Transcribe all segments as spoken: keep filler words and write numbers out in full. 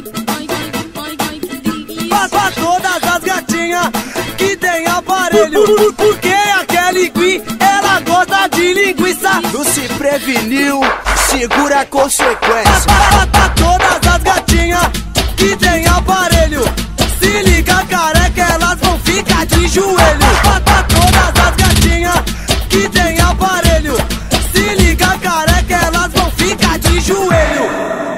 Pra todas as gatinhas que tem aparelho, porque a Kelly Queen, ela gosta de linguiça. Não se preveniu, segura a consequência. Pra, pra todas as gatinhas que tem aparelho, se liga careca, elas vão ficar de joelho. Pra, pra todas as gatinhas que tem aparelho, se liga careca, elas vão ficar de joelho.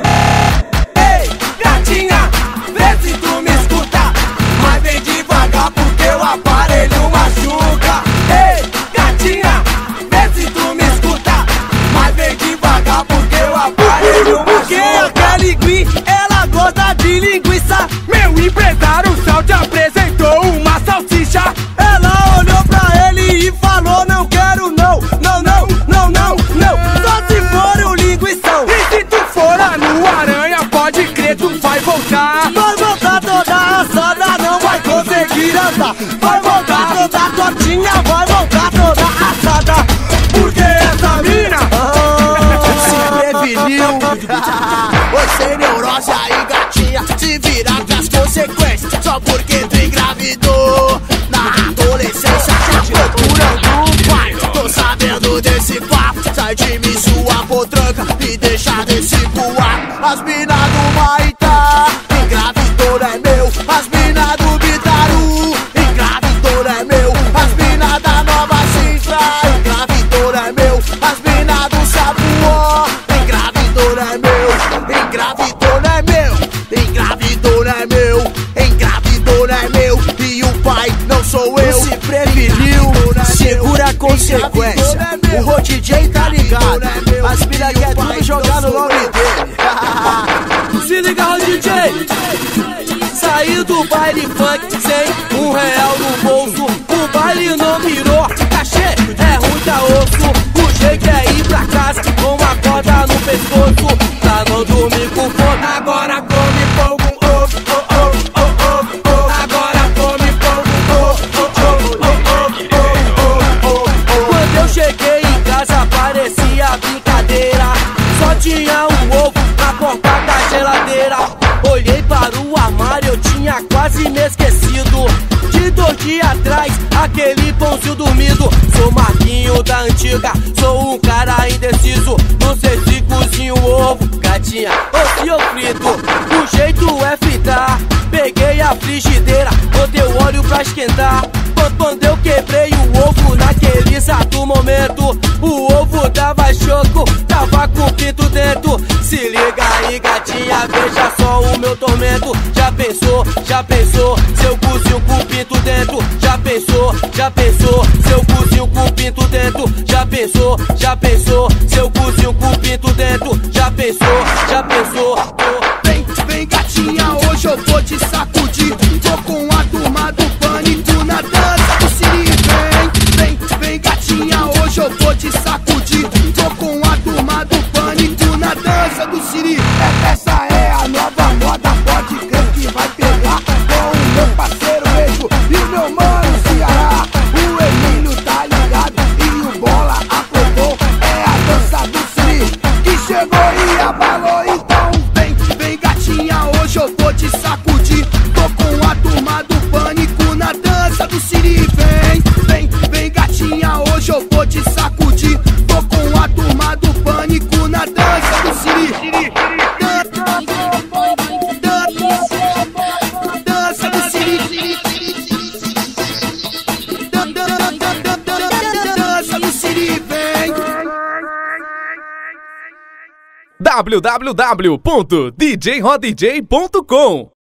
Ei, gatinha, vê se tu me escuta, mas vem devagar porque o aparelho machuca. Ei, gatinha, vê se tu me escuta, mas vem devagar porque o aparelho machuca. Porque a Kelly Queen, ela gosta de linguiça. Meu empresário Sal te apresentou uma salsicha. Ela olhou pra ele e falou: não quero não, não, não, não, não, não, só se for o linguição. E se tu for a no aranha, pode crer, tu vai voltar. Vai voltar toda assada, não vai conseguir andar. Vai voltar toda tortinha, vai voltar toda assada. Porque essa mina Se preveniu. Oi, sem neurose aí, gatinha, se virar com as consequências. Só porque tu engravidou na adolescência, já procurando o pai. Tô sabendo desse papo, sai de mim sua potranca, me deixa desse voar. As mina do Maitá, engravidou é meu. As mina do Bitaru, engravidou é meu. As mina da Nova Sintra, engravidou é meu. As mina do Sabuó, engravidou é meu. Engravidou é meu, engravidou é meu. Engravidou é meu, e o pai não sou eu. Se preveniu, segura a consequência. O Rô D J tá ligado, as mina quer tudo jogar no nome dele. se liga, Rô D J. Saí do baile funk sem um real no bolso. O baile não virou cachê, é ruim da osso. O jeito é ir pra casa com uma corda no pescoço, pra não dormir com fome. Agora come pão com ovo, oh, oh, oh, oh, oh. Agora come pão com ovo, oh, oh, oh, oh, oh, oh. Quando eu cheguei em casa parecia brincadeira, só tinha um ovo na porta da geladeira. Olhei para o armário, eu tinha quase me esquecido de dois dias atrás, aquele pãozinho dormido. Sou Marquinho da antiga, sou um cara indeciso. Não sei se cozinho ovo, gatinha, ou se eu frito. O jeito é fritar. Peguei a frigideira, botei o óleo pra esquentar. Quando eu quebrei o ovo naquele exato momento, o ovo dava choco, tava com o pinto dentro. Se liga aí, gatinha, veja só o meu tormento. Já pensou, já pensou, se eu cozinho com o pinto dentro? Já pensou, já pensou, se eu cozinho com o pinto dentro? Já pensou, já pensou, se eu cozinho com o pinto dentro? Já pensou, já pensou. Vem, vem gatinha, hoje eu vou te sacudir. Tô com a turma do pânico na dança do Siri. Vem, vem, vem gatinha, hoje eu vou te sacudir. Tô com a turma do pânico na dança do Siri. É, essa é a nova moda, pode crer que vai pegar. Com o meu parceiro Eixo e o meu mano Ceará. O Emílio tá ligado e o Bola aprovou. É a dança do Siri que chegou e abalou. Então vem, vem gatinha, hoje eu vou te sacudir. Tô com a turma do pânico na dança do Siri. Vem, vem, vem gatinha, hoje eu vou te sacudir. Tô com a turma do pânico na dança do Siri. Dança do Siri. Dança do Siri, vem. w w w ponto d j rod j ponto com